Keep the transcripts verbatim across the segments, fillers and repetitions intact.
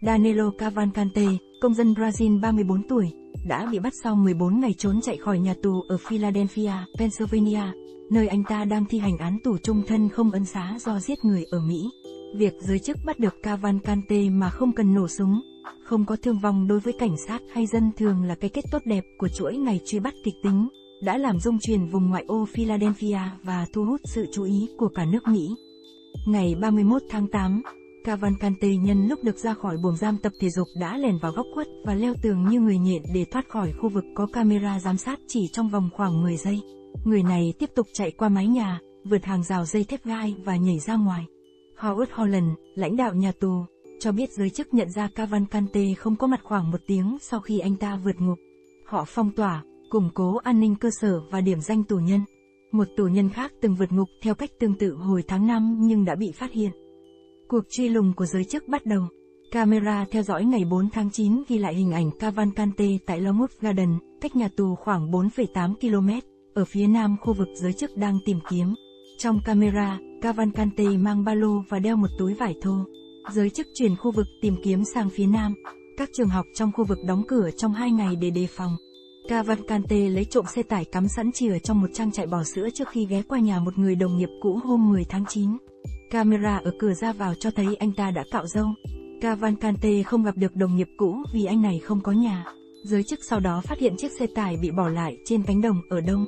Danilo Cavalcante, công dân Brazil ba mươi bốn tuổi, đã bị bắt sau mười bốn ngày trốn chạy khỏi nhà tù ở Philadelphia, Pennsylvania, nơi anh ta đang thi hành án tù chung thân không ân xá do giết người ở Mỹ. Việc giới chức bắt được Cavalcante mà không cần nổ súng, không có thương vong đối với cảnh sát hay dân thường là cái kết tốt đẹp của chuỗi ngày truy bắt kịch tính, đã làm rung chuyển vùng ngoại ô Philadelphia và thu hút sự chú ý của cả nước Mỹ. Ngày ba mươi mốt tháng tám, Cavalcante nhân lúc được ra khỏi buồng giam tập thể dục đã lẻn vào góc khuất và leo tường như người nhện để thoát khỏi khu vực có camera giám sát chỉ trong vòng khoảng mười giây. Người này tiếp tục chạy qua mái nhà, vượt hàng rào dây thép gai và nhảy ra ngoài. Howard Holland, lãnh đạo nhà tù, cho biết giới chức nhận ra Cavalcante không có mặt khoảng một tiếng sau khi anh ta vượt ngục. Họ phong tỏa, củng cố an ninh cơ sở và điểm danh tù nhân. Một tù nhân khác từng vượt ngục theo cách tương tự hồi tháng năm nhưng đã bị phát hiện. Cuộc truy lùng của giới chức bắt đầu. Camera theo dõi ngày bốn tháng chín ghi lại hình ảnh Cavalcante tại Longwood Garden, cách nhà tù khoảng bốn phẩy tám ki lô mét, ở phía nam khu vực giới chức đang tìm kiếm. Trong camera, Cavalcante mang ba lô và đeo một túi vải thô. Giới chức chuyển khu vực tìm kiếm sang phía nam. Các trường học trong khu vực đóng cửa trong hai ngày để đề phòng. Cavalcante lấy trộm xe tải cắm sẵn chìa trong một trang trại bò sữa trước khi ghé qua nhà một người đồng nghiệp cũ hôm mười tháng chín. Camera ở cửa ra vào cho thấy anh ta đã cạo râu. Cavalcante không gặp được đồng nghiệp cũ vì anh này không có nhà. Giới chức sau đó phát hiện chiếc xe tải bị bỏ lại trên cánh đồng ở đông.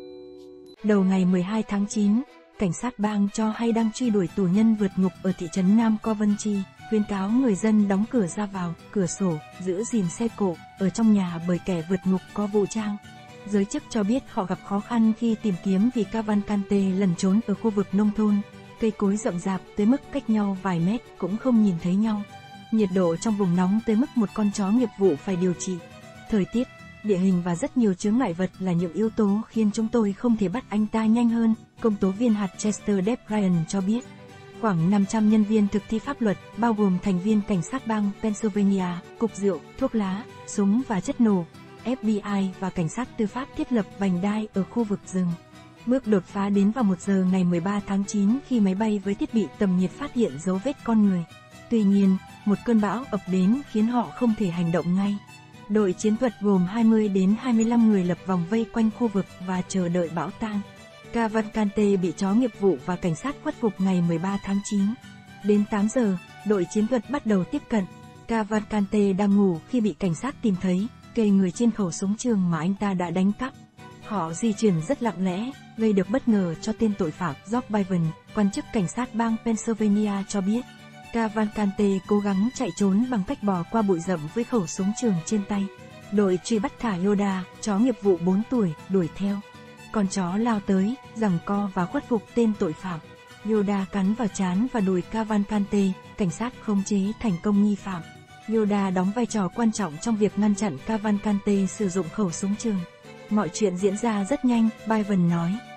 Đầu ngày mười hai tháng chín, cảnh sát bang cho hay đang truy đuổi tù nhân vượt ngục ở thị trấn Nam Coventry, khuyến cáo người dân đóng cửa ra vào, cửa sổ, giữ gìn xe cộ, ở trong nhà bởi kẻ vượt ngục có vũ trang. Giới chức cho biết họ gặp khó khăn khi tìm kiếm vì Cavalcante lẩn trốn ở khu vực nông thôn, cây cối rậm rạp tới mức cách nhau vài mét cũng không nhìn thấy nhau. Nhiệt độ trong vùng nóng tới mức một con chó nghiệp vụ phải điều trị. Thời tiết, địa hình và rất nhiều chướng ngại vật là những yếu tố khiến chúng tôi không thể bắt anh ta nhanh hơn, công tố viên hạt Chester Deb Ryan cho biết. Khoảng năm trăm nhân viên thực thi pháp luật, bao gồm thành viên cảnh sát bang Pennsylvania, cục rượu, thuốc lá, súng và chất nổ, F B I và cảnh sát tư pháp thiết lập vành đai ở khu vực rừng. Bước đột phá đến vào một giờ ngày mười ba tháng chín khi máy bay với thiết bị tầm nhiệt phát hiện dấu vết con người. Tuy nhiên, một cơn bão ập đến khiến họ không thể hành động ngay. Đội chiến thuật gồm hai mươi đến hai mươi lăm người lập vòng vây quanh khu vực và chờ đợi bão tan. Cavalcante bị chó nghiệp vụ và cảnh sát khuất phục ngày mười ba tháng chín. Đến tám giờ, đội chiến thuật bắt đầu tiếp cận. Cavalcante đang ngủ khi bị cảnh sát tìm thấy, kề người trên khẩu súng trường mà anh ta đã đánh cắp. Họ di chuyển rất lặng lẽ, gây được bất ngờ cho tên tội phạm George Bivens, quan chức cảnh sát bang Pennsylvania cho biết. Cavalcante cố gắng chạy trốn bằng cách bò qua bụi rậm với khẩu súng trường trên tay. Đội truy bắt thả Yoda, chó nghiệp vụ bốn tuổi, đuổi theo. Con chó lao tới, giằng co và khuất phục tên tội phạm. Yoda cắn vào trán và đùi Cavalcante, cảnh sát khống chế thành công nghi phạm. Yoda đóng vai trò quan trọng trong việc ngăn chặn Cavalcante sử dụng khẩu súng trường. Mọi chuyện diễn ra rất nhanh, Bivens nói.